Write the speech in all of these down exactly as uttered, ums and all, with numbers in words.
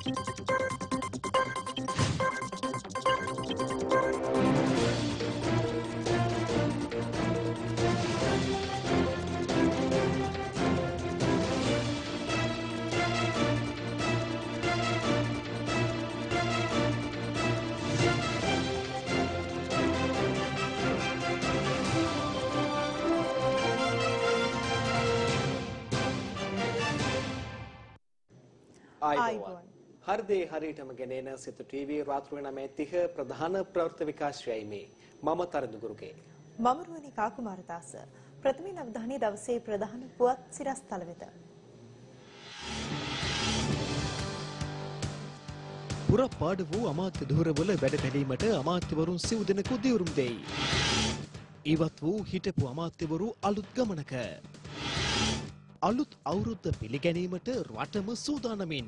ආයිබෝවන් හර්දේ හරියටම ගෙනෙන සිතු ටීවී රාත්‍රියේ නවය තිහ ප්‍රධාන ප්‍රවෘත්ති විකාශයයි මේ මම තරිඳු ගුරුගේ මම රුවනිකා කුමාරදාස ප්‍රථමයෙන් අවධානය දවසේ ප්‍රධාන පුවත් සිරස්තල වෙත පුරපාඩු වූ අමාත්‍ය ධුරවල වැඩ බැලීමට අමාත්‍යවරුන් සිව් දෙනෙකු දිවුරුම් දෙයි. ඉවත් වූ හිටපු අමාත්‍යවරු අලුත් ගමනක අලුත් අවුරුද්ද පිළිගැනීමට රටම සූදානමින්.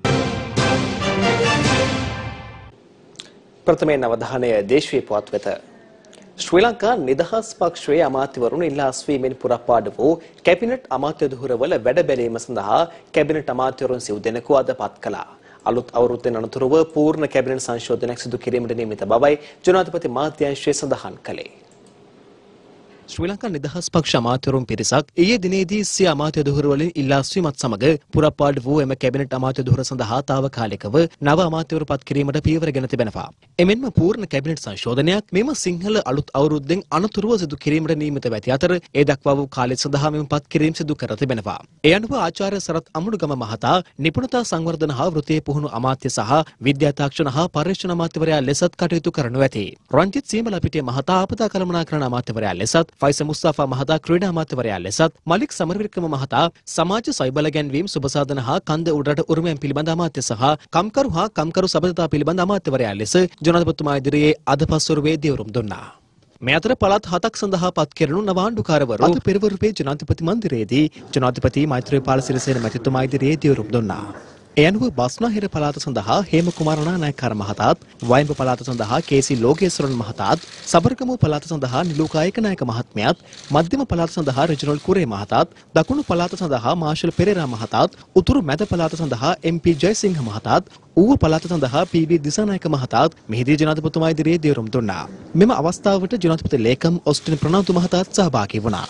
ප්‍රථමයෙන් අවධානය දේශීය පුවත් වෙත. ශ්‍රී ලංකා නිදහස් පක්ෂයේ අමාත්‍යවරුන් ඉල්ලා අස්වීමෙන් පුරපාඩු වූ කැබිනට් අමාත්‍ය ධුරවල වැඩ බැලීම සඳහා කැබිනට් අමාත්‍යවරුන් සිව් දෙනෙකු අද පත් කළා. අලුත් අවුරුද්දෙන් අනතුරුව පූර්ණ කැබිනට් සංශෝධනයක් සිදු කිරීමට නියමිත බවයි ජනාධිපති මාධ්‍යාංශය සඳහන් කළේ. ශ්‍රී ලංකා නිදහස් පක්ෂ අමාත්‍යවරුන් පිරිසක් ඊයේ දිනේදී සිය අමාත්‍ය ධුර වලින් ඉල්ලා අස්වීමත් සමග පුරපාඩු වූ එම කැබිනට් අමාත්‍ය ධුර සඳහා తాවකාලිකව නව අමාත්‍යවරු පත් කිරීමට පියවරගෙන තිබෙනවා. එමෙන්ම පූර්ණ කැබිනට් සංශෝධනයක් මෙම සිංහල අලුත් අවුරුද්දෙන් අනතුරුව සිදු කිරීමට නියමිත ඇති අතර ඒ දක්වා වූ කාලය සඳහා මෙම පත් කිරීම සිදු කර තිබෙනවා. ඒ අනුව ආචාර්ය සරත් අමුණුගම මහතා නිපුණතා සංවර්ධන හා වෘත්තීය පුහුණු අමාත්‍ය සහ විද්‍යා තාක්ෂණ හා පර්යේෂණ අමාත්‍යවරයා ලෙසත් කටයුතු කරනු ඇති. රංජිත් සීමලපිටිය මහතා ආපදා කළමනාකරණ අමාත්‍යවරයා ලෙසත් ෆයිසල් මුස්තාෆා මහතා ක්‍රීඩා අමාත්‍යවරයා ලෙසත් මලික් සමරවික්‍රම මහතා සමාජ සයිබල ගැන්වීම් සුබසාධන හා කන්ද උඩරට උරුමයන් පිළිබඳ අමාත්‍ය සහ කම්කරු හා කම්කරු සබඳතා පිළිබඳ අමාත්‍යවරයා ලෙස ජනාධිපතිතුමා ඉදිරියේ අද පස්වරුවේ දිවුරුම් දුන්නා. මේ අතර පළාත් හතක් සඳහා පත් කෙරෙනු නව ආණ්ඩුකාරවරු අද පෙරවරුවේ ජනාධිපති මන්දිරයේදී ජනාධිපති මෛත්‍රීපාල සිරිසේන මැතිතුමා ඉදිරියේ දිවුරුම් දුන්නා. ඒ අනුව බස්නාහිර පළාත සඳහා හේම කුමාර නානායක්කාර මහතාත්, වයඹ පළාත සඳහා කේසි ලෝකේස්වරන් මහතාත්, සබරගමු පළාත සඳහා නිලුකා ඒකනායක මහත්මයාත්, මධ්‍යම පළාත සඳහා රෙජිනෝල් කුරේ මහතාත්, දකුණු පළාත සඳහා මාෂල් පෙරේරා මහතාත්, උතුරු මැද පළාත සඳහා එම්.පී. ජයසිංහ මහතාත්, ඌව පළාත සඳහා පී.වී. දිසානායක මහතාත් මෙහිදී ජනාධිපතිතුමා ඉදිරියේ දිවුරුම් දුන්නා. මෙම අවස්ථාවට ජනාධිපති ලේකම් ඔස්ටින් ප්‍රනාන්දු මහතාත් සහභාගී වුණා.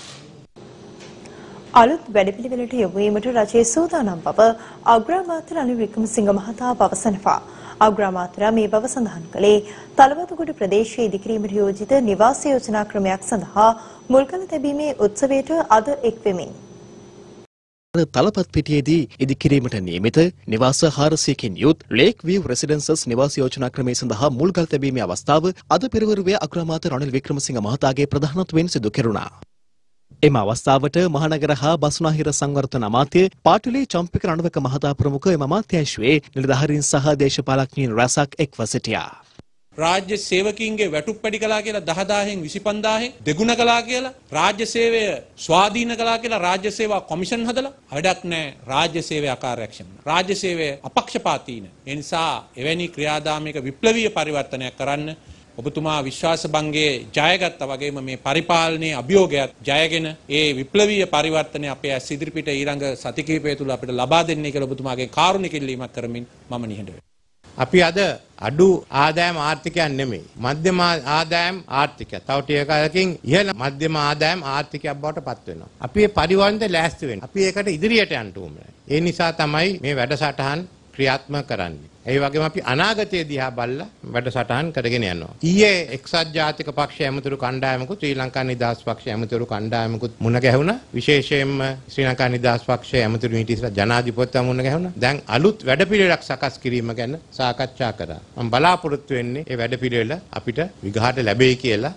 අලුත් වැඩපිළිවෙලට යොමු වීමට රජයේ සූදානම් බව අග්‍රාමාත්‍ය රනිල් වික්‍රමසිංහ මහතා පවසනවා. අග්‍රාමාත්‍යරා මේ බව සඳහන් කළේ තලවතුගොඩ ප්‍රදේශයේ ඉදිකිරීමට යෝජිත නිවාස යෝජනා ක්‍රමයක් සඳහා මුල්කල තැබීමේ උත්සවයට අද එක් වෙමින්. තලපත් පිටියේදී ඉදිකිරීමට නියමිත නිවාස හාරසියකින් යුත් ලේක් විව් රෙසිඩෙන්සස් නිවාස යෝජනා ක්‍රමය සඳහා මුල්කල තැබීමේ අවස්ථාව අද පෙරවරුවේ අග්‍රාමාත්‍ය රනිල් වික්‍රමසිංහ මහතාගේ ප්‍රධානත්වයෙන් සිදු කෙරුණා. එම අවස්ථාවට මහනගර හා බස්නාහිර සංවර්ධන අමාත්‍ය පාටලී චම්පික රණවක මහතා ප්‍රමුඛ එම අමාත්‍යාංශයේ නිලධාරීන් සහ දේශපාලඥයින් රැසක් එක්ව සිටියා. රාජ්‍ය සේවකීන්ගේ වැටුප් පැඩි කළා කියලා දහදාහෙන් විසිපන්දාහෙන් දෙගුණ කළා කියලා රාජ්‍ය සේවය ස්වාධීන කළා කියලා රාජ්‍ය සේවා කොමිෂන් හදලා වැඩක් නැහැ. රාජ්‍ය සේවය අකාර්යක්ෂම. රාජ්‍ය සේවය අපක්ෂපාතීන. ඒ නිසා එවැනි ක්‍රියාදාමයක විප්ලවීය පරිවර්තනයක් කරන්න ඔබතුමා විශ්වාස භංගයේ ජයගත්තා වගේම මේ පරිපාලනයේ අභියෝගයත් ජයගෙන ඒ විප්ලවීය පරිවර්තනය අපේ ඇස් ඉදිරිපිට ඊළඟ සති කිහිපය තුළ අපිට ලබා දෙන්නේ කියලා ඔබතුමාගේ කාරුණික ඉල්ලීමක් කරමින් මම නිහඬ වෙනවා. අපි අද අඩු ආදායම් ආර්ථිකයක් නෙමෙයි මධ්‍යම ආදායම් ආර්ථිකය. තව ටික කාලෙකින් ඉහළ මධ්‍යම ආදායම් ආර්ථිකයක් බවට පත් වෙනවා. අපි මේ පරිවර්තනයට ලෑස්ති වෙන්න. අපි ඒකට ඉදිරියට යන්න ඕනේ. ඒ නිසා තමයි මේ වැඩසටහන් ක්‍රියාත්මක කරන්නේ. ඒ වගේම අපි අනාගතයේ දිහා බලලා වැඩසටහන් කරගෙන යනවා. ඊයේ එක්සත් ජාතික පක්ෂ ඇමතුරු කණ්ඩායමකුත් ශ්‍රී ලංකා නිදහස් පක්ෂ ඇමතුරු කණ්ඩායමකුත් මුණ ගැහුණා. විශේෂයෙන්ම ශ්‍රී ලංකා නිදහස් පක්ෂයේ ඇමතුරු නීතිස්ලා ජනාධිපතිතුමා මුණ ගැහුණා. දැන් අලුත් වැඩපිළිවෙලක් සකස් කිරීම ගැන සාකච්ඡා කරා. මම බලාපොරොත්තු වෙන්නේ මේ වැඩපිළිවෙල අපිට විගහාට ලැබෙයි කියලා.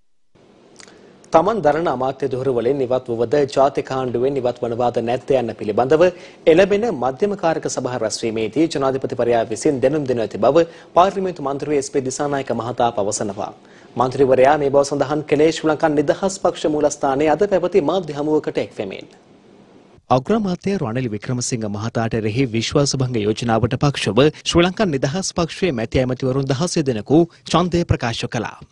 තමන් දරන අමාත්‍ය ධුර වලින් ඉවත් වුවද ජාතික ආණ්ඩුවෙන් ඉවත් වනවාද නැද්ද යන්න පිළිබඳව එළඹෙන මධ්‍යම කාරක සභා රැස්වීමේදී ජනාධිපතිවරයා විසින් දැනුම් දෙනු ඇති බව පාර්ලිමේන්තු මන්ත්‍රී එස්.පී. දිසානායක මහතා පවසනවා. මන්ත්‍රීවරයා මේ බව සඳහන් කළේ ශ්‍රී ලංකා නිදහස් පක්ෂ මූලස්ථානයේ අද පැවති මාධ්‍ය හමුවකට එක් වෙමින්. අග්‍රාමාත්‍ය රනිල් වික්‍රමසිංහ මහතාට එරෙහි විශ්වාසභංග යෝජනාවට පක්ෂව ශ්‍රී ලංකා නිදහස් පක්ෂයේ මැති ඇමතිවරුන් දහසය දෙනෙකු ඡන්දය ප්‍රකාශ කළා.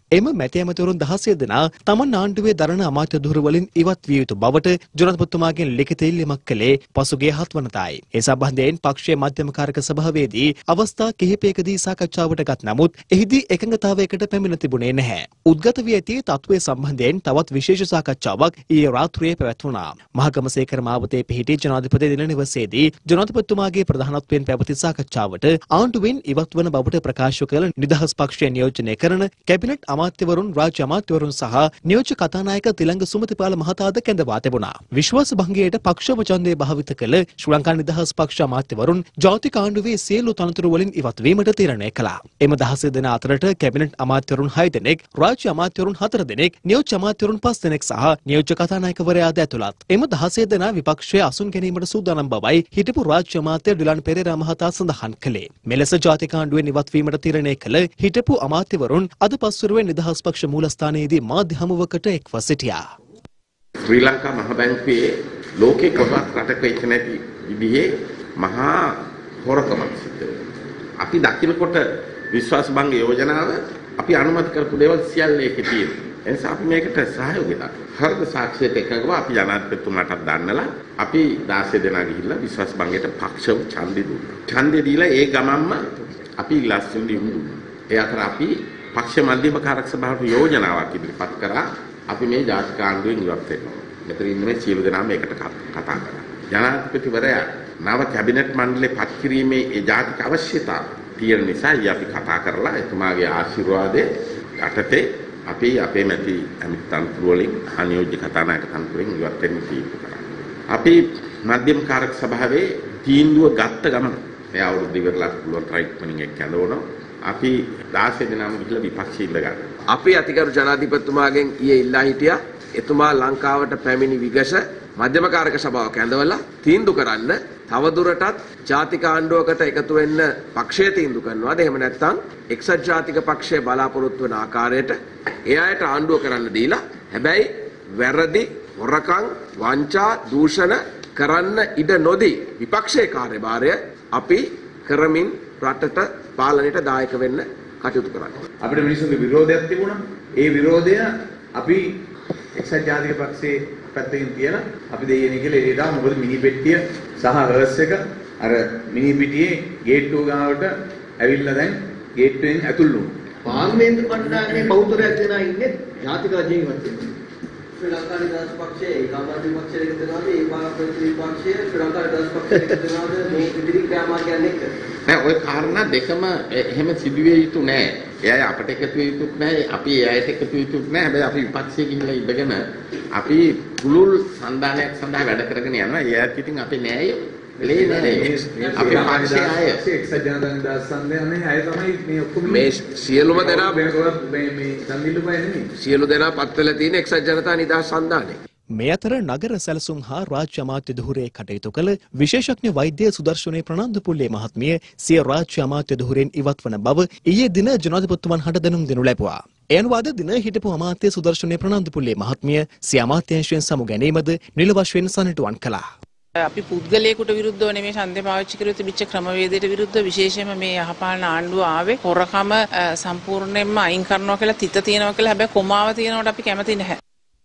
එම මැති ඇමතිවරුන් දහසය දෙනා තමන් ආණ්ඩුවේ දරණ අමාත්‍ය ධුර වලින් ඉවත් විය යුතු බවට ජනාධිපතිතුමාගෙන් ලිඛිත ඉල්ලීමක් කළේ පසුගිය හත් වනදායි. ඒ සම්බන්ධයෙන් පක්ෂයේ මධ්‍යම කාරක සභාවේදී අවස්ථා කිහිපයකදී සාකච්ඡාවට ගත් නමුත් එහිදී එකඟතාවයකට පැමිණ තිබුණේ නැහැ. උද්ගත වී ඇති තත්ත්වයේ සම්බන්ධයෙන් තවත් විශේෂ සාකච්ඡාවක් ඊයේ රාත්‍රියේ පැවැත්වුණා. මහකමසේකර මාවතේ පිහිටි ජනාධිපති දින නිවසේදී ජනාධිපතිතුමාගේ ප්‍රධානත්වයෙන් පැවති සාකච්ඡාවට ආණ්ඩුවෙන් ඉවත් වන බවට ප්‍රකාශ කළ නිදහස් පක්ෂය නියෝජනය කරන කැබිනට් අමාත්‍යවරුන් රාජ්‍ය අමාත්‍යවරුන් සහ නියෝජ්‍ය කතානායක තිලංග සුමතිපාල මහතාද කැඳවා තිබුණා. විශ්වාස භංගයට පක්ෂව ඡන්දය භාවිත කළ ශ්‍රී ලංකා නිදහස් පක්ෂ අමාත්‍යවරුන් ජාතික ආණ්ඩුවේ සියලු තනතුරු වලින් ඉවත් වීමට තීරණය කළා. එම දහසය දෙනා අතරට කැබිනට් අමාත්‍යවරුන් හය දෙනෙක්, රාජ්‍ය අමාත්‍යවරුන් හතර දෙනෙක්, නියෝජ්‍ය අමාත්‍යවරුන් පස් දෙනෙක් සහ නියෝජ්‍ය කතානායකවරයාද ඇතුළත්. එම දහසය දෙනා විපක්ෂයේ අසුන් ගැනීමට සූදානම් බවයි හිටපු රාජ්‍ය අමාත්‍ය ඩිලන් පෙරේරා මහතා සඳහන් කළේ. මෙලෙස ජාතික ආණ්ඩුවෙන් ඉවත් වීමට තීරණය කළ හිටපු අමාත්‍යවරුන් අද පස්වරුවේ නිදහස් පක්ෂ මූලස්ථානයේදී මාධ්‍ය හමුවකට එක්ව සිටියා. ශ්‍රී ලංකා මහ බැංකුවේ ලෝකේ කොටවත් රටක ඉච්ච නැති විදිහේ මහා හොරකමක් සිද්ධ වෙනවා. අපි දකින්නකොට විශ්වාස භංග යෝජනාව අපි අනුමත කරපු දේවල් සියල්ල ඒකේ තියෙනවා. ඒ නිසා අපි මේකට සහයෝගය දක්වනවා. හර්ධ සාක්ෂියට එකඟව අපි ජනාධිපතිතුමාටත් දන්නලා අපි දාසය දෙනා ගිහිල්ලා විශ්වාස භංගයට පක්ෂව ඡන්දෙ දුන්නා. ඡන්දෙ දීලා ඒ ගමන්ම අපි ඉලක්කම් දුන්නා. ඒ අතර අපි පක්ෂ මධ්‍යම කාරක සභාවට යෝජනාවක් ඉදිරිපත් කරා. අපි මේ ජාතික ආණ්ඩුවෙන් ඉවත් වෙනවා. මෙතන ඉන්න මේ සියලු දෙනාම මේකට කතා කරා. ජනාධිපතිවරයා නව කැබිනට් මණ්ඩලය පත් කිරීමේ ඒ ජාතික අවශ්‍යතාව තියෙන නිසා අපි කතා කරලා එතුමාගේ ආශිර්වාදයේ යටතේ අපි අපේ මැති අමිත් තනතුරු වලින් අනියෝජ්‍ය කතානායක තනතුරෙන් ඉවත් වෙන්න තීන්දුව කරා. අපි මධ්‍යම කාරක සභාවේ තීන්දුව ගත්ත ගමන මේ අවුරුදු ඉවරලා පුළුවන් රයිට් මනින් එක කැඳවනවා. අපි දාසය දෙනාම ගිහලා විපක්ෂය ඉල්ල ගන්න. අපි අතිගරු ජනාධිපතිතුමාගෙන් ඊයේ ඉල්ලා හිටියා එතුමා ලංකාවට පැමිණි විගස මධ්‍යම කාරක සභාව කැඳවලා තීන්දුව කරන්න තවදුරටත් ජාතික ආණ්ඩුවකට එකතු වෙන්න පක්ෂය තීන්දුව කරනවාද එහෙම නැත්නම් එක්සත් ජාතික පක්ෂය බලාපොරොත්තු වන ආකාරයට ඒ අයට ආණ්ඩුව කරන්න දීලා හැබැයි වැරදි හොරකම් වංචා දූෂණ කරන්න ඉඩ නොදී විපක්ෂයේ කාර්යභාරය අපි කරමින් රටට පාලනයට දායක වෙන්න කටයුතු කරන්නේ. අපිට මිනිස්සුන්ගේ විරෝධයක් තිබුණා. ඒ විරෝධය අපි එක්සත් ජාතික පක්ෂයේ පැත්තකින් තියලා අපි දෙයියනේ කියලා එළියට ආවා. මොකද මිනි පෙට්ටිය සහ හර්ස් එක අර මිනි පිටියේ ගේට්ටුව ගාවට ඇවිල්ලා දැන් ගේට්ටුවෙන් ඇතුල් වුණා. පාර්ලිමේන්තු කණ්ඩායමේ බෞද්ධරයක් දෙනා ඉන්නේ ජාතික රජයෙන් ඉවත් වෙනවා. ශ්‍රී ලංකා නිදහස් පක්ෂයේ ඒකාබද්ධ පක්ෂයේ එකතු වෙනවාද ඒ පාර්ලිමේන්තු පක්ෂයේ ශ්‍රී ලංකා නිදහස් පක්ෂයේ එකතු වෙනවාද මේ ඉදිරි ක්‍රමාකයන් එක්ක නෑ ඔය කාරණා දෙකම එහෙම සිදුවිය යුතු නෑ. එයයි අපිට එකතු වෙ යුතුත් නෑ. අපි එයාට එකතු වෙ යුතුත් නෑ. හැබැයි අපි විපක්ෂයේ ගිහිල්ලා ඉඳගෙන අපි පුළුල් සම්දානයක් සඳහා වැඩ කරගෙන යනවා. එයාට ඉතින් අපි නෑය. ලේ නෑ. අපි පක්ෂයේ අය එක්සත් ජනතා නිදහස් සන්ධානයේ අය තමයි මේ ඔක්කොම මේ සියලුම දෙනා මේ මේ සම්දිල්ලුපය නෙමෙයි. සියලු දෙනා පත් වෙලා තියෙන එක්සත් ජනතා නිදහස් සන්ධානයේ මේ අතර නගර සැලසුම් හා රාජ්‍ය අමාත්‍ය ධුරයේ කටයුතු කළ විශේෂඥ වෛද්‍ය සුදර්ශනී ප්‍රනාන්දුපුල්ලේ මහත්මිය සිය රාජ්‍ය අමාත්‍ය ධුරයෙන් ඉවත් වන බව ඊයේ දින ජනාධිපතිතුමන් හට දැනුම් දෙනු ලැබුවා. ඒ අනුව අද දින හිටපු අමාත්‍ය සුදර්ශනී ප්‍රනාන්දුපුල්ලේ මහත්මිය සිය අමාත්‍යාංශයෙන් සමු ගැනීමද නිල වශයෙන් සනිටුවන් කළා. අපි පුද්ගලයෙකුට විරුද්ධව නෙමෙයි ඡන්දය පාවිච්චි කරලා තිබිච්ච ක්‍රමවේදයට විරුද්ධව විශේෂයෙන්ම මේ යහපාලන ආණ්ඩුව ආවේ හොරකම සම්පූර්ණයෙන්ම අයින් කරනවා කියලා තිත තියෙනවා කියලා හැබැයි කොමාව තියෙනවට අපි කැමති නැහැ.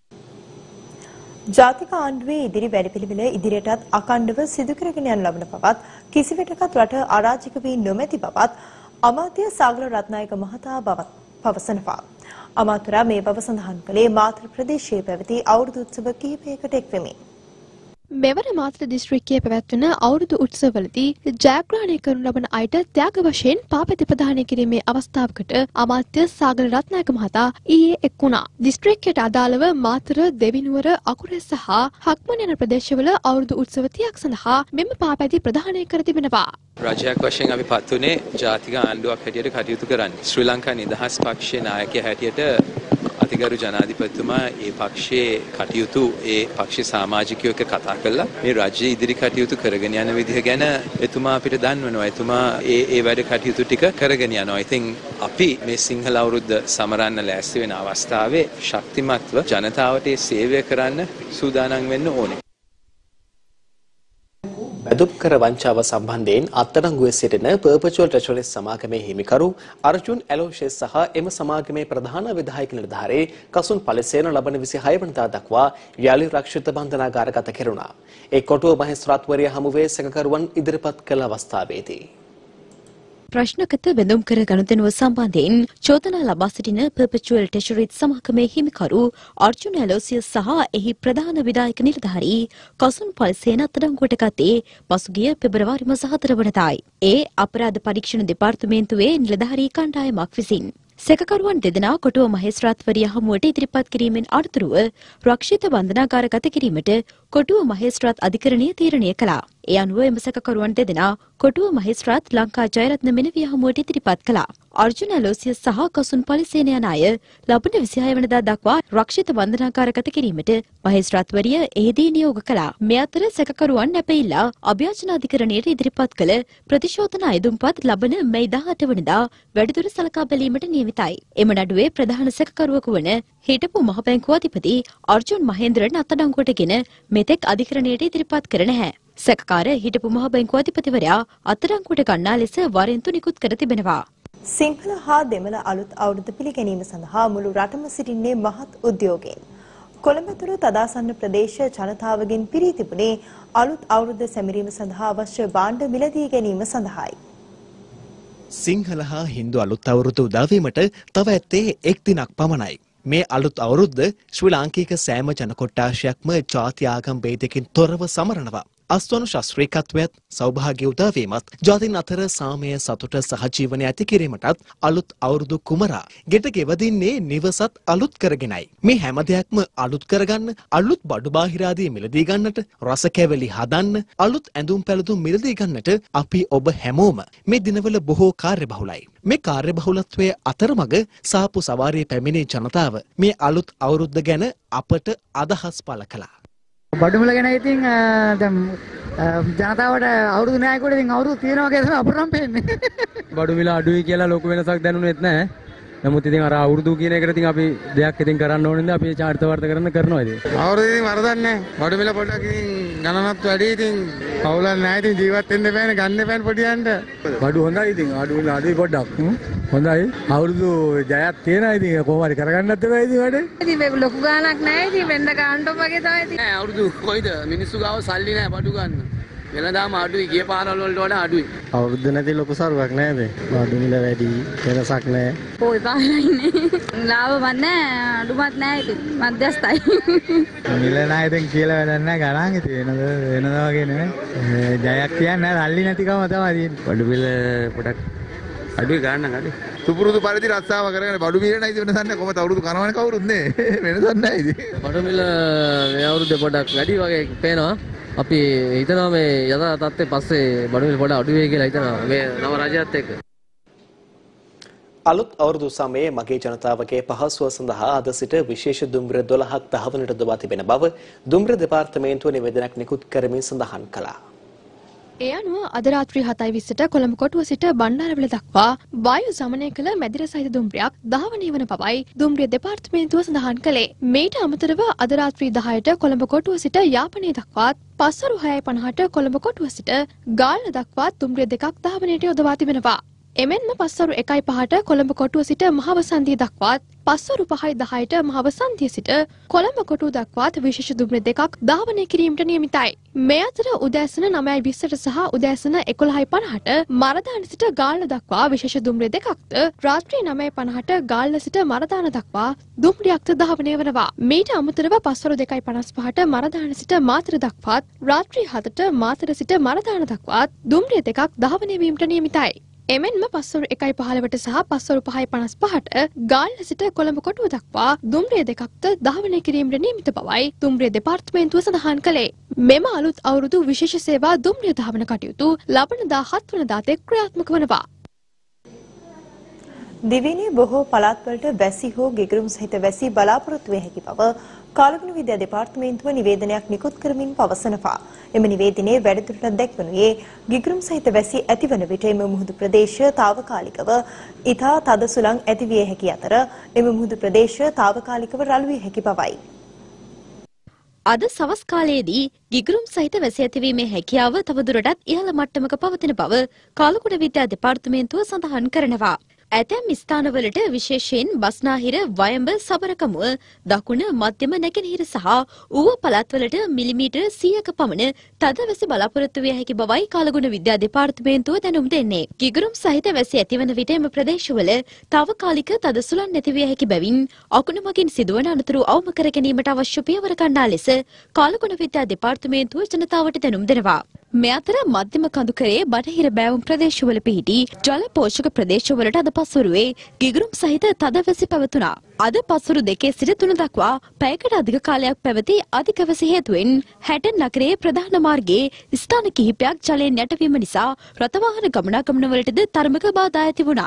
ජාතික ආණ්ඩුවේ ඉදිරි වැඩපිළිවෙල ඉදිරියටත් අඛණ්ඩව සිදු කරගෙන යන ලබන බවත් කිසිවිටකත් රට අරාජික වී නොමැති බවත් අමාත්‍ය සාගල රත්නායක මහතා පවසනවා. අමාත්‍යරා මේ බව සඳහන් කළේ මාතර ප්‍රදේශයේ පැවති අවුරුදු උත්සව කිහිපයකට එක්වෙමින්. මෙවර මාතර දිස්ත්‍රික්කයේ පැවැත්වෙන අවුරුදු උත්සවවලදී ජයග්‍රහණය කරනු ලබන අයට ත්‍යාග වශයෙන් පාපැති ප්‍රදානය කිරීමේ අවස්ථාවකට අමාත්‍ය සාගල රත්නායක මහතා ඊයේ එක් වුණා. දිස්ත්‍රික්කයට අදාළව මාතර දෙවිනුවර අකුරැස්ස හා හක්මන් යන ප්‍රදේශවල අවුරුදු උත්සව තිහක් සඳහා මෙම පාපැති ප්‍රදානය කර තිබෙනවා. රජයක් වශයෙන් අපි පත් වුණේ ජාතික ආණ්ඩුවක් හැටියට කටයුතු කරන්න. ශ්‍රී ලංකා නිදහස් පක්ෂයේ නායකයා හැටියට අතිගරු ජනාධිපතිතුමා ඒ පක්ෂයේ කටයුතු ඒ පක්ෂ සමාජිකයෝ එක්ක කතා කළා. මේ රාජ්‍ය ඉදිරි කටයුතු කරගෙන යන විදිහ ගැන එතුමා අපිට දන්වනවා. එතුමා ඒ ඒ වැඩ කටයුතු ටික කරගෙන යනවා. ඉතින් අපි මේ සිංහල අවුරුද්ද සමරන්න ලෑස්ති වෙන අවස්ථාවේ ශක්තිමත්ව ජනතාවට සේවය කරන්න සූදානම් වෙන්න ඕනේ. ඇඳුම්කර වංචාව සම්බන්ධයෙන් අත්අඩංගුවේ සිටින පර්පචුවල් ට්‍රෙෂරි සමාගමේ හිමිකරු අර්ජුන් ඇලෝෂියස් සහ එම සමාගමේ ප්‍රධාන විධායක නිලධාරී කසුන් පලිසේන ලබන විසිහය වෙනිදා දක්වා යලි රක්ෂිත බන්ධනාගාරගත කෙරුණා. ඒ කොටුව මහේස්ත්‍රාත්වරිය හමුවේ සැකකරුවන් ඉදිරිපත් කළ අවස්ථාවේදී ප්‍රශ්නගත බැඳුම් කර ගනුදෙනුව සම්බන්ධයෙන් චෝදනා ලබා සිටින පර්පචුවල් ට්‍රෙෂරි සමාගමේ හිමිකරු අර්ජුන ඇලෝසියස් සහ එහි ප්‍රධාන විධායක නිලධාරී කසුන් පල්සේන අත්අඩංගුවට ගත්තේ පසුගිය පෙබරවාරි මාස හතර වනදායි. ඒ අපරාධ පරීක්ෂණ දෙපාර්තමේන්තුවේ නිලධාරී කණ්ඩායමක් විසින් සැකකරුවන් දෙදෙනා කොටුව මහේස්ත්‍රාත්වරිය හමුවට ඉදිරිපත් කිරීමෙන් අනතුරුව රක්ෂිත බන්ධනාගාරගත කිරීමට කොටුව මහේස්ත්‍රාත් අධිකරණය තීරණය කළා. ඒ අනුව එම සැකකරුවන් දෙදෙනා කොටුව මහේස්ත්‍රාත් ලංකා ජයරත්න මෙනවිය හමුවට ඉදිරිපත් කළා. අර්ජුන ඇලෝසියස් සහ කසුන් පලිසේන යන අය ලබන විසිහය වෙනිදා දක්වා රක්ෂිත බන්ධනාගාරගත කිරීමට මහේස්ත්‍රාත්වරිය එහිදී නියෝග කළා. මේ අතර සැකකරුවන් නැපෙයිලා අභ්‍යාචන අධිකරණයට ඉදිරිපත් කළ ප්‍රතිශෝධන අයදුම්පත් ලබන මැයි දහඅට වෙනිදා වැඩිදුර සලකා බැලීමට නියමිතයි. එම නඩුවේ ප්‍රධාන සැකකරුවෙකු වන හිටපු මහ බැංකුව අධිපති අර්ජුන් මහේන්ද්‍රන් අත්අඩංගුවටගෙන මෙතෙක් අධිකරණයට ඉදිරිපත් කර නැහැ. සැකකාර හිටපු මහ බැංකුව අධිපතිවරයා අත්අඩංගුවට ගන්නා ලෙස වරෙන්තු නිකුත් කර තිබෙනවා. සිංහල හා දෙමළ අලුත් අවුරුදු පිළිගැනීම සඳහා මුළු රටම සිටින්නේ මහත් උද්‍යෝගයෙන්. කොළඹතුරු තදාසන්න ප්‍රදේශ ජනතාවගෙන් පිරී තිබුණේ අලුත් අවුරුද්ද සැමරීම සඳහා අවශ්‍ය භාණ්ඩ මිලදී ගැනීම සඳහායි. සිංහල හා හින්දු අලුත් අවුරුදු උදාවීමට තව ඇත්තේ එක් දිනක් පමණයි. මේ අලුත් අවුරුද්ද ශ්‍රී ලාංකික සෑම ජන කොට්ටාශයක්ම ජාති ආගම් ભેදකින් තොරව සමරනවා. අස්වනු ශාස්ත්‍රීයත්වයත් සෞභාග්‍ය උදාවීමත් ජාතීන් අතර සාමය සතුට සහජීවනය ඇති කිරීමටත් අලුත් අවුරුදු කුමරා ගෙට ගෙවදින්නේ නිවසත් අලුත් කරගෙනයි. මේ හැම දෙයක්ම අලුත් කරගන්න, අලුත් බඩු බාහිර ආදී මිලදී ගන්නට, රස කැවලි හදන්න, අලුත් ඇඳුම් පැළඳුම් මිලදී ගන්නට අපි ඔබ හැමෝම මේ දිනවල බොහෝ කාර්යබහුලයි. මේ කාර්යබහුලත්වයේ අතරමඟ සාපු සවාරියේ පැමිණි ජනතාව මේ අලුත් අවුරුද්ද ගැන අපට අදහස් පළ කළා. බඩුමිල ගැන ඉතින් දැන් ජනතාවට අවුරුදු න්‍යායකෝට ඉතින් අවුරුදු තියෙනවා කියලා තමයි අපරම් පේන්නේ. බඩුමිල අඩුයි කියලා ලොකු වෙනසක් දැනුනේත් නැහැ. නමුත් ඉතින් අර අවුරුදු කියන එකට ඉතින් අපි දෙයක් ඉතින් කරන්න ඕනේ නේද? අපි චාරිත්‍රාර්ථ කරන්න කරනවා ඉතින්. අවුරුදු ඉතින් වරදක් නැහැ. බඩුමිල පොඩ්ඩක් ඉතින් ගණනත් වැඩි ඉතින් පවුලක් නැහැ ඉතින් ජීවත් වෙන්න බෑනේ ගන්න බෑනේ පොඩියන්ට. බඩු හොඳයි ඉතින් අඩුයි අඩුයි පොඩ්ඩක්. හොඳයි. අවුරුදු ජයක් තියෙනවා ඉතින් කොහොම හරි කරගන්නත් එපා ඉතින් වැඩේ. ඉතින් මේ ලොකු ගාණක් නැහැ ඉතින් වෙන්න කාණ්ඩෝ වගේ තමයි ඉතින්. නෑ අවුරුදු කොයිද මිනිස්සු ගාව සල්ලි නැහැ බඩු ගන්න. වෙනදාම අඩුයි ගිය පාරවල් වලට වඩා අඩුයි. අවුරුද්ද නැති ලොකු සරුවක් නෑ මේ. බඩු මිල වැඩි වෙනසක් නෑ. ඔය පාරයි ඉන්නේ. ලාභවත් නෑ අඩුමත් නෑ ඉතින් මධ්‍යස්ථයි. මිල නෑ ඉතින් කියලා වැඩක් නෑ ගණන් ඉතින් වෙනද වෙනදා වගේ නෙමෙයි. ජයක් කියන්නේ නෑ සල්ලි නැතිකම තමයි තියෙන්නේ. බඩු මිල පොඩක් අඩුයි ගන්න අඩුයි. සුපුරුදු පරිදි රස්සාව කරගෙන බඩු මිල නැති වෙනසක් නෑ කොහොමද අවුරුදු කනවනේ කවුරුත් නේ. වෙනසක් නෑ ඉතින්. බඩු මිල මේ අවුරුද්ද පොඩක් වැඩි වගේ පේනවා. අපි හිතනවා මේ යථා තත්ත්වයේ පස්සේ බඩු මිල පොඩ අඩු වෙයි කියලා හිතනවා මේ නව රජයත් එක්ක. අලුත් අවුරුදු සමයේ මගේ ජනතාවගේ පහසුව සඳහා අද සිට විශේෂ දුම්රිය දොළහක් දහවනට යොදවා තිබෙන බව දුම්රිය දෙපාර්තමේන්තුව නිවේදනයක් නිකුත් කරමින් සඳහන් කළා. ඒ අනුව අද රාත්‍රී හතයි විස්සට කොළඹ කොටුව සිට බණ්ඩාරවිල දක්වා වායු සමනය කළ මැදිර සහිත දුම්රියක් දහවනය වන බවයි දුම්රිය දෙපාර්තමේන්තුව සඳහන් කළේ. මීට අමතරව අද රාත්‍රී දහයට කොළඹ කොටුව සිට යාපනය දක්වාත් පස්වරු හයයි පනහට කොළඹ කොටුව සිට ගාල්ල දක්වාත් දුම්රිය දෙකක් දහවනයට යොදවා තිබෙනවා. එමෙන්ම පස්වරු එකයි පහට කොළඹ කොටුව සිට මහවසන්දිය දක්වාත් පස්වරු පහයි දහයට මහවසන්දිය සිට කොළඹ කොටුව දක්වාත් විශේෂ දුම්රිය දෙකක් ධාවනය කිරීමට නියමිතයි. මේ අතර උදෑසන නවයයි විස්සට සහ උදෑසන එකොළහයි පනහට මරදාන සිට ගාල්ල දක්වා විශේෂ දුම්රිය දෙකක්ද රාත්‍රී නවයයි පනහට ගාල්ල සිට මරදාන දක්වා දුම්රියක්ද ධාවනය වනවා. මීට අමතරව පස්වරු දෙකයි පනස් පහට මරදාන සිට මාතර දක්වාත් රාත්‍රී හතට මාතර සිට මරදාන දක්වාත් දුම්රිය දෙකක් ධාවනය වීමට නියමිතයි. එමෙන්ම පස්වරු එකයි පහළවට සහ පස්වරු පහයි පනස් පහට ගාල්ල සිට කොළඹ කොටුව දක්වා දුම්රිය දෙකක්ද ධාවනය කිරීමට නියමිත බවයි දුම්රිය දෙපාර්තමේන්තුව සඳහන් කළේ. මෙම අලුත් අවුරුදු විශේෂ සේවා දුම්රිය ධාවන කටයුතු ලබන දාහත් වනදා තෙක් ක්‍රියාත්මක වනවා. දිවයිනේ බොහෝ පළාත්වලට වැසි හෝ ගිගුරුම් සහිත වැසි බලාපොරොත්තු විය හැකි බව කාලගුණ විද්‍යා දෙපාර්තමේන්තුව නිවේදනයක් නිකුත් කරමින් පවසනවා. එම නිවේදනයේ වැඩිදුරටත් දැක්වනුයේ ගිගුරුම් සහිත වැසි ඇතිවන විට එම මුහුදු ප්‍රදේශ తాවකාලිකව ඉතා තද සුළං ඇති විය හැකි අතර එම මුහුදු ප්‍රදේශ తాවකාලිකව රළු විය හැකි බවයි. අද සවස් කාලයේදී ගිගුරුම් සහිත වැසි ඇතිවීමේ හැකියාව තවදුරටත් ඉහළ මට්ටමක පවතින බව කාලකුඩ විද්‍යා දෙපාර්තමේන්තුව සඳහන් කරනවා. ඇතැම් ස්ථානවලට විශේෂයෙන් බස්නාහිර වයඹ සබරකමුව දකුණ මධ්‍යම නැගෙනහිර සහ ඌව පළාත්වලට මිලිමීටර් සීයක පමණ තද වැසි බලාපොරොත්තු විය හැකි බවයි කාලගුණ විද්‍යා දෙපාර්තමේන්තුව දැනුම් දෙන්නේ. ගිගුරුම් සහිත වැසි ඇතිවන විට එම ප්‍රදේශවල තාවකාලික තද සුළං නැති විය හැකි බැවින් අකුණු මගින් සිදුවන අනතුරු අවම කර ගැනීමට අවශ්‍ය පියවර ගන්නා ලෙස කාලගුණ විද්‍යා දෙපාර්තමේන්තුව ජනතාවට දැනුම් දෙනවා. මේ අතර මධ්‍යම කඳුකරේ බටහිර බෑවුම් ප්‍රදේශවල පිහිටි ජල පෝෂක ප්‍රදේශවලට අද පසුරුවේ ගිගුරුම් සහිත තද වැසි පැවතුණා. අද පසුරු දෙකේ සිට තුන දක්වා පැයකට අධික කාලයක් පැවති අධික වැසි හේතුවෙන් හැටන් නගරයේ ප්‍රධාන මාර්ගයේ ස්ථාන කිහිපයක් ජලයෙන් යටවීම නිසා රථවාහන ගමනාගමන වලටද තරමක බාධා ඇති වුණා.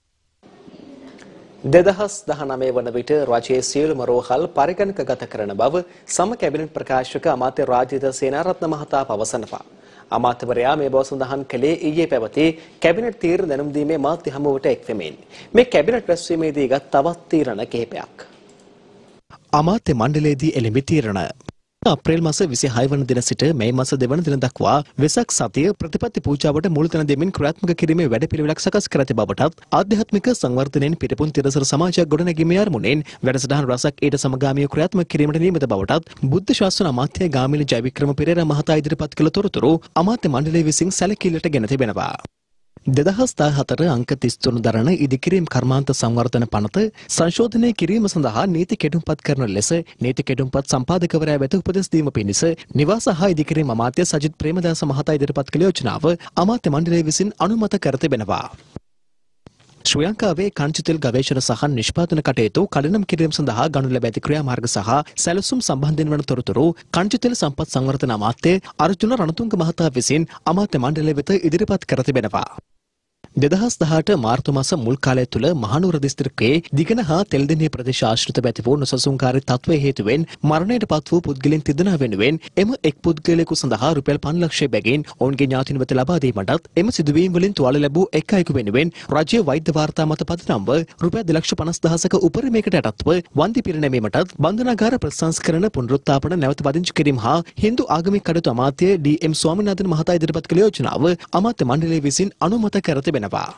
දෙදහස් දහනවය වන විට රජයේ සියලුම රෝහල් පරිගණකගත කරන බව සම කැබිනට් ප්‍රකාශක අමාත්‍ය රාජිත සේනාරත්න මහතා පවසනවා. අමාත්‍යවරයා මේ බව සඳහන් කළේ ඊයේ පැවති කැබිනට් තීරණ දැනුම් දීමේ මාධ්‍ය හමුවට එක් වෙමින්. මේ කැබිනට් රැස්වීමේදී ගත් තවත් තීරණ කිහිපයක්. අමාත්‍ය මණ්ඩලයේදී එළඹි තීරණ අප්‍රේල් මාස විසිහය වන දින සිට මේ මාස දෙවන දින දක්වා වෙසක් සතිය ප්‍රතිපත්ති පූජාවට මුල් තැන දෙමින් ක්‍රියාත්මක කිරීමේ වැඩපිළිවෙලක් සකස් කර ඇති බවටත් ආධ්‍යාත්මික සංවර්ධනයෙන් පිරිපුන් තිරසර සමාජයක් ගොඩනැගීමේ අරමුණෙන් වැඩසටහන් රසක් ඊට සමගාමීව ක්‍රියාත්මක කිරීමට නියමිත බවටත් බුද්ධ ශාසන අමාත්‍ය ගාමිණී ජයවික්‍රම පෙරේරා මහතා ඉදිරිපත් කළ තොරතුරු අමාත්‍ය මණ්ඩලය විසින් සැලකිල්ලට ගෙන තිබෙනවා. දෙදහස් දාහතර අංක තිස් තුන දරන ඉදිකිරීම් කර්මාන්ත සංවර්ධන පනත සංශෝධනය කිරීම සඳහා නීති කෙටුම්පත් කරන ලෙස නීති කෙටුම්පත් සම්පාදකවරයා වෙත උපදෙස් දීම පිණිස නිවාස හා ඉදිකිරීම් අමාත්‍ය සජිත් ප්‍රේමදාස මහතා ඉදිරිපත් කළ යෝජනාව අමාත්‍ය මණ්ඩලය විසින් අනුමත කර තිබෙනවා. ශ්‍රී ලංකාවේ කංචිතෙල් ගවේෂණ සහ නිෂ්පාදන කටයුතු කඩනම් කිරීම සඳහා ගනු ලැබ ඇති ක්‍රියාමාර්ග සහ සැලසුම් සම්බන්ධයෙන් වන තොරතුරු කංචිතෙල් සම්පත් සංවර්ධන අමාත්‍ය අර්ජුන රණතුංග මහතා විසින් අමාත්‍ය මණ්ඩලය වෙත ඉදිරිපත් කර තිබෙනවා. දෙදහස් දහඅට මාර්තු මාස මුල් කාලය තුළ මහනුවර දිස්ත්‍රික්කයේ දිගන හා තෙල්දෙණිය ප්‍රදේශ ආශ්‍රිතව ඇති වූ නොසසුන්කාරී තත්ත්වය හේතුවෙන් මරණයට පත් වූ පුද්ගලයන් තිදෙනා වෙනුවෙන් එම එක් පුද්ගලයෙකු සඳහා රුපියල් පන්ලක්ෂය බැගින් ඔවුන්ගේ ඥාතීන් වෙත ලබා දීමටත් එම සිදුවීම් වලින් තුවාල ලැබූ එක් අයෙකු වෙනුවෙන් රජයේ වෛද්‍ය වාර්තා මත පදනම්ව රුපියල් දෙලක්ෂ පනස් දහසක උපරිමයකට යටත්ව වන්දි පිරිනැමීමටත් බන්ධනාගාර ප්‍රතිසංස්කරණ පුනරුත්ථාපන නැවත පදිංචි කිරීම හා හින්දු ආගමික කටයුතු අමාත්‍ය ඩී එම් ස්වාමිනාഥන් මහතා ඉදිරිපත් කළ යෝජනාව අමාත්‍ය මණ්ඩලය විසින් අනුමත කර තිබෙනවා.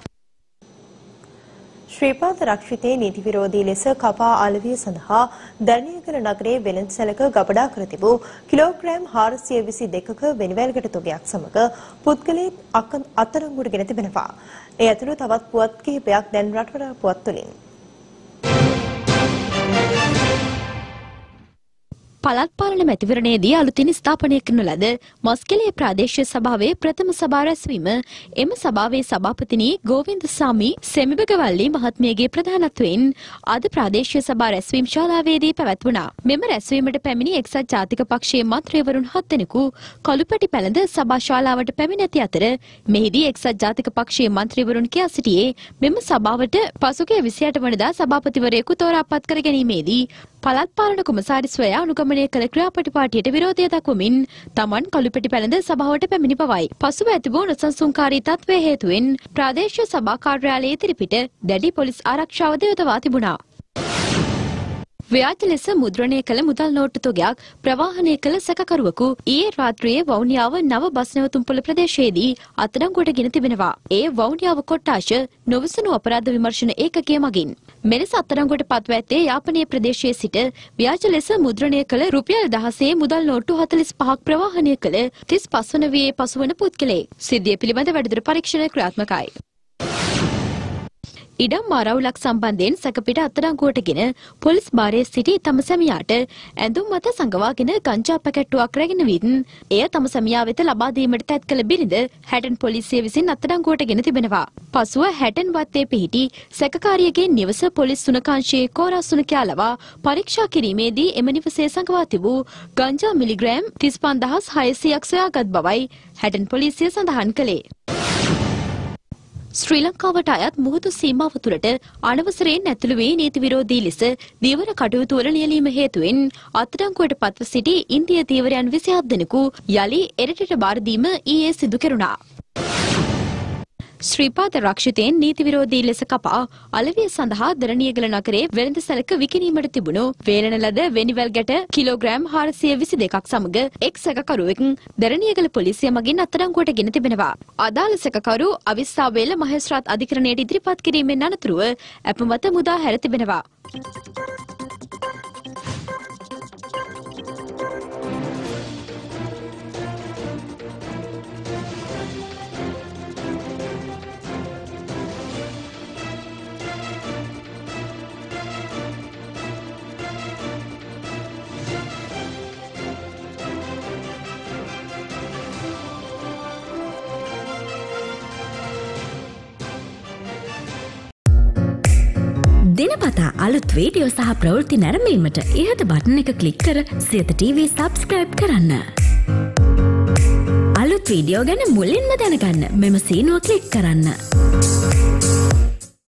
ශ්‍රීපාද රක්ෂිතේ නීති විරෝධී ලෙස කපා අලවිය සඳහා දැනියගල නගරයේ වෙළඳසැලක ගබඩා කර තිබූ කිලෝග්‍රෑම් හාරසිය විසි දෙකක වෙනිවැල්ගට තොගයක් සමග පුද්ගලයෙක් අත්අඩංගුවට ගෙන තිබෙනවා. ඒ ඇතුළු තවත් පුවත් කිහිපයක් දැන් රටවටා පුවත් තුලින්. පළාත් පාලන මැතිවරණයේදී අලුතින් ස්ථාපනය කරන ලද මස්කෙලිය ප්‍රාදේශීය සභාවේ ප්‍රථම සභා රැස්වීම එම සභාවේ සභාපතිනි ගෝවින්ද සාමි සෙමිබගවල්ලි මහත්මියගේ ප්‍රධානත්වයෙන් අද ප්‍රාදේශීය සභා රැස්වීම් ශාලාවේදී පැවැත්වුණා. මෙම රැස්වීමට පැමිණි එක්සත් ජාතික පක්ෂයේ මන්ත්‍රීවරුන් හත් දෙනෙකු කළුපැටි පැලඳ සභා ශාලාවට පැමිණ ඇති අතර මෙහිදී එක්සත් ජාතික පක්ෂයේ මන්ත්‍රීවරුන් කියා සිටියේ මෙම සභාවට පසුගිය විසිඅට වනදා සභාපතිවරයෙකු තෝරාපත් කර ගැනීමේදී පළාත් පාලන කොමසාරිස්වරයා අනුගමනය කළ ක්‍රියාපටිපාටියට විරෝධය දක්වමින් තමන් කළුපැටි පැලඳ සභාවට පැමිණි බවයි. පසුව ඇති වූ නොසන්සුන්කාරී තත්ත්වය හේතුවෙන් ප්‍රාදේශීය සභා කාර්යාලයේ ඉදිරිපිට දැඩි පොලිස් ආරක්ෂාවද යොදවා තිබුණා. ව්‍යාජ ලෙස මුද්‍රණය කළ මුදල් නෝට්ටු තොගයක් ප්‍රවාහනය කළ සැකකරුවෙකු ඊයේ රාත්‍රියේ වවුනියාව නව බස් නැවතුම්පොළ ප්‍රදේශයේදී අත්අඩංගුවට ගෙන තිබෙනවා. ඒ වවුනියාව කොට්ටාශ නොවිසුණු අපරාධ විමර්ශන ඒකකය මගින් මෙලෙස අත්අඩංගුවට පත්ව ඇත්තේ යාපනයේ ප්‍රදේශයේ සිට ව්‍යාජ ලෙස මුද්‍රණය කළ රුපියල් දහසේ මුදල් නෝට්ටු හතළිස් පහක් ප්‍රවාහනය කළ තිස් පහ වන වියේ පසුවන පුද්ගලයෙක්. සිද්ධිය පිළිබඳ වැඩිදුර පරීක්ෂණ ක්‍රියාත්මකයි. ඉඩම් මාරවුලක් සම්බන්ධයෙන් සැකපිට අත්අඩංගුවටගෙන පොලිස් භාරයේ සිටි තම සැමියාට ඇඳුම් මත සංගවාගෙන ගංජා පැකැට්ටුවක් රැගෙන විත් එය තම සැමියා වෙත ලබා දීමට තැත් කළ බිරිඳ හැටන් පොලිසිය විසින් අත්අඩංගුවටගෙන තිබෙනවා. පසුව හැටන් වත්තේ පිහිටි සැකකාරියගේ නිවස පොලිස් සුනකාංශයේ කෝරා සුනකයා ලවා පරීක්ෂා කිරීමේදී එම නිවසේ සංගවා තිබූ ගංජා මිලිග්‍රෑම් තිස් පන්දහස් හයසියයක් සොයාගත් බවයි හැටන් පොලිසිය සඳහන් කළේ. ශ්‍රී ලංකාවට අයත් මුහුදු සීමාව තුළට අනවසරයෙන් ඇතුළු වී නීති විරෝධී ලෙස දීවර කටයුතු වල නියැලීම හේතුවෙන් අත්අඩංගුවට පත්ව සිටි ඉන්දිය දීවරයන් විසිහත් දෙනෙකු යලි එරටට බාර දීම ඊයේ සිදු කෙරුණා. ශ්‍රීපාද රක්ෂිතෙන් නීති විරෝධී ලෙස කපා අලවිය සඳහා දරණියගල නගරේ වෙළඳ සැලක විකිණීමට තිබුණු වේලන ලද වෙනිවැල් ගැට කිලෝග්‍රෑම් හාරසිය විසි දෙකක් සමග එක් සැකකරුවෙක් දරණියගල පොලිසිය මගින් අත්අඩංගුවට ගෙන තිබෙනවා. අදාළ සැකකරු අවිස්සාවේල මහේස්ත්‍රාත් අධිකරණයට ඉදිරිපත් කිරීමෙන් අනතුරුව අපමත මුදා හැර තිබෙනවා. දිනපතා අලුත් වීඩියෝ සහ ප්‍රවෘත්ති නැරඹීමට ඉහත බටන් එක ක්ලික් කර සියත ටීවී සබ්ස්ක්‍රයිබ් කරන්න. අලුත් වීඩියෝ ගැන මුලින්ම දැනගන්න මෙම සීනුව ක්ලික් කරන්න.